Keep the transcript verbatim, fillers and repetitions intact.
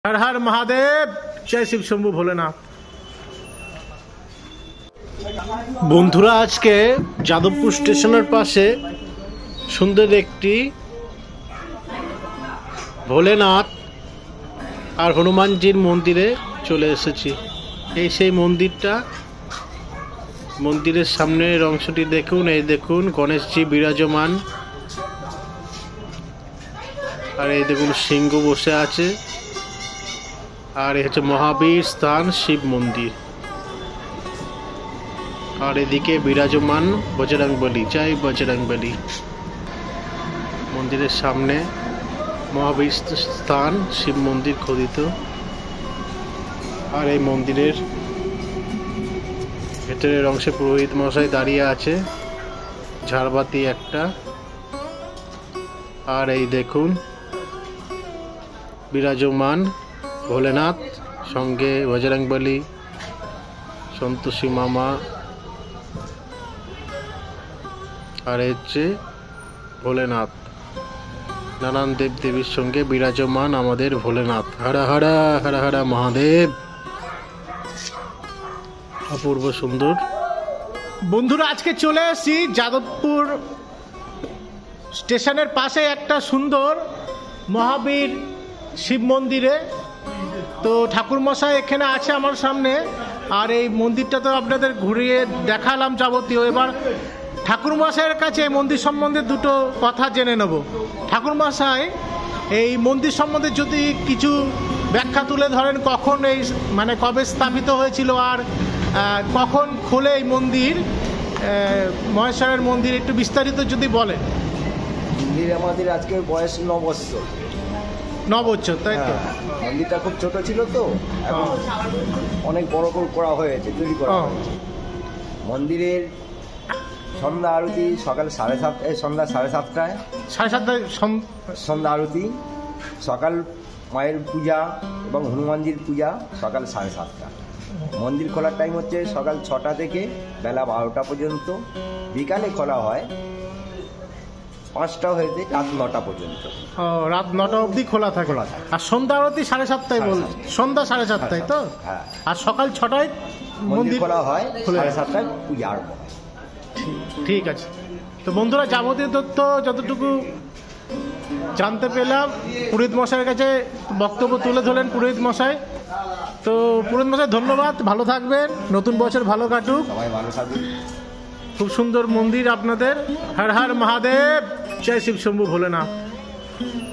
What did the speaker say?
हर हर महादेव जय शिव शंभु भोलेनाथ। বন্ধুরা আজকে যাদবপুর স্টেশনের পাশে সুন্দর একটি ভোলেনাথ আর হনুমানজির মন্দিরে চলে এসেছি। এই সেই মন্দিরটা, মন্দিরের সামনের অংশটি দেখুন। এই দেখুন গণেশজি বিরাজমান, আর এই দেখুন সিংহ বসে আছে, আর এই হচ্ছে মহাবীর স্থান শিব মন্দির, আর এদিকে বিরাজমান বজরংবলী। জয় বজরংবলী। মন্দিরের সামনে মহাবীর স্থান শিব মন্দির খোদিত, আর এই মন্দিরের ভেতরের অংশে পুরোহিত মশাই দাঁড়িয়ে আছে, ঝাড়বাতি একটা। আর এই দেখুন বিরাজমান ভোলেনাথ, সঙ্গে বজরংবলী, সন্তোষী মামা, আর হচ্ছে ভোলেনাথ। নানান দেব দেবীর সঙ্গে বিরাজমান আমাদের ভোলেনাথ। হারা হারা হারা হারা মহাদেব। অপূর্ব সুন্দর। বন্ধুরা আজকে চলে এসেছি যাদবপুর স্টেশনের পাশে একটা সুন্দর মহাবীর শিব মন্দিরে। তো ঠাকুরমশাই এখানে আছে আমার সামনে, আর এই মন্দিরটা তো আপনাদের ঘুরিয়ে দেখালাম যাবতীয়। এবার ঠাকুরমশাইয়ের কাছে এই মন্দির সম্বন্ধে দুটো কথা জেনে নেব। ঠাকুরমশাই, এই মন্দির সম্বন্ধে যদি কিছু ব্যাখ্যা তুলে ধরেন, কখন এই মানে কবে স্থাপিত হয়েছিল, আর কখন খোলে এই মন্দির, মহেশ্বরের মন্দির, একটু বিস্তারিত যদি বলেন। মন্দির আমাদের আজকে বয়স ন বছর। ন বছর, তাই তো? মন্দিরটা খুব ছোট ছিল, তো এখন অনেক বড় করা হয়েছে, তৈরি করা হয়েছে। মন্দিরের সন্ধ্যা আরতি সকাল সাড়ে সাতটায়, সন্ধ্যা সাড়ে সাতটায় সাড়ে সাতটায় সন্ধ্যা আরতি, সকাল মায়ের পূজা এবং হনুমানজির পূজা সকাল সাড়ে সাতটা। মন্দির খোলার টাইম হচ্ছে সকাল ছটা থেকে বেলা বারোটা পর্যন্ত। বিকালে খোলা হয় পাঁচটা হয়েছে রাত নটা পর্যন্ত। ও, রাত নটা অবধি খোলা থাকে। খোলা থাকে। আর সন্ধ্যা আরতি সাড়ে সাতটায় বল, সন্ধ্যা সাড়ে সাতটায় তো? হ্যাঁ। আর সকাল ছটায় মন্দির খোলা হয়, সাড়ে সাতটায় পূজা আরম্ভ হয়। ঠিক আছে। তো বন্ধুরা, যাবতীয় তথ্য যতটুকু জানতে পেলাম, পুরোহিত মশাইয়ের কাছে বক্তব্য তুলে ধরলেন পুরোহিত মশাই। তো পুরোহিত মশাই ধন্যবাদ, ভালো থাকবেন, নতুন বছর ভালো কাটুক। সবাই ভালো থাকুন। খুব সুন্দর মন্দির আপনাদের। হর হর মহাদেব, জয় শিব শম্ভু ভোলেনাথ।